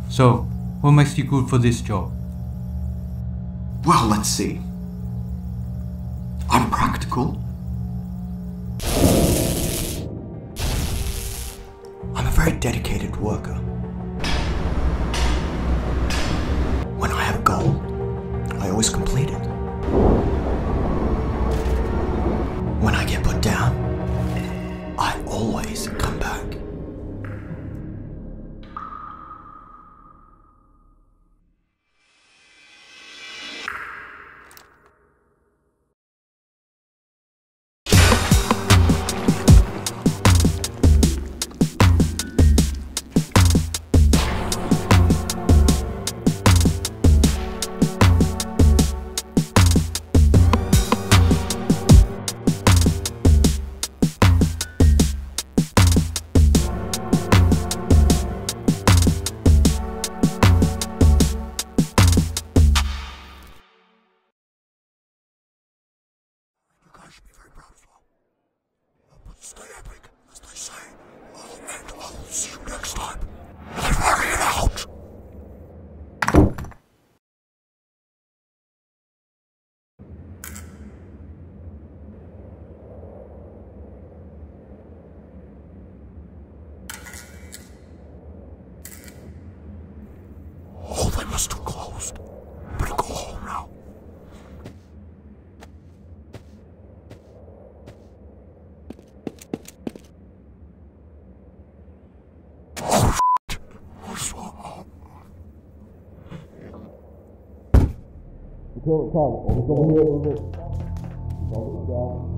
So, what makes you good for this job? Well, let's see. I'm practical. I'm a very dedicated worker. When I have a goal, I always complete it. When I get put down, I always come back. You should be very proud of you. But stay epic, as they say. And I'll see you next time. I'm hurrying out! Oh, they must have closed. Better go home now. Current target, or we're going here a bit. Hold it down.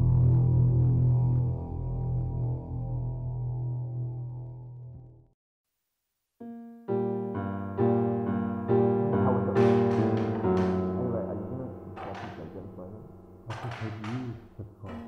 How was it? Anyway, are you gonna get in front of it? I think take you to the car.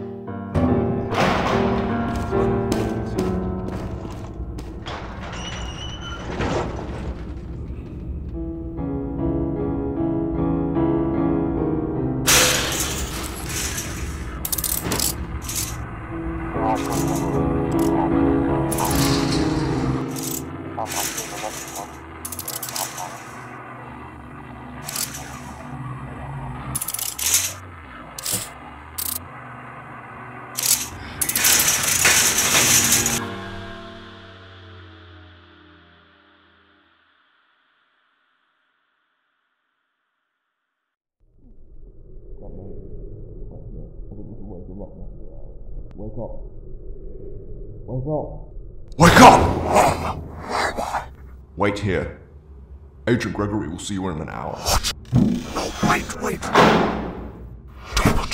Wake up. Wake up. Wake up! Wait here. Agent Gregory will see you in an hour. What? No, wait. Damn it.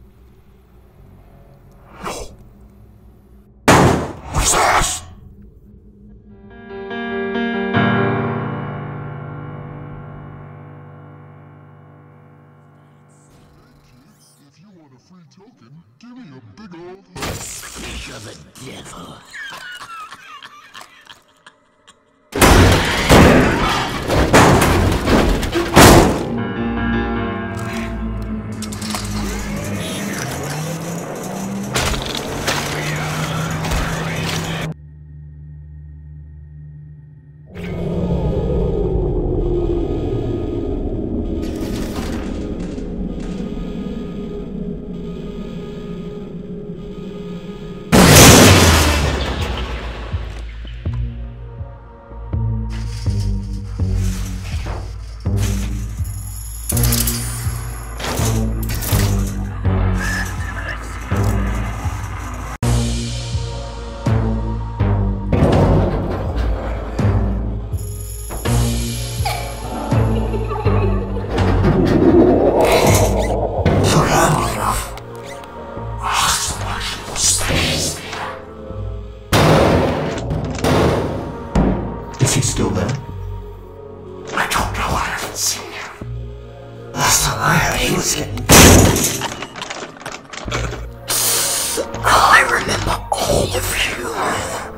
No. What's this? If you want a free token, give me a big old hug. Speak of the devil. Is he still there? I don't know, I haven't seen him. Last time I heard he was getting... I remember all of you.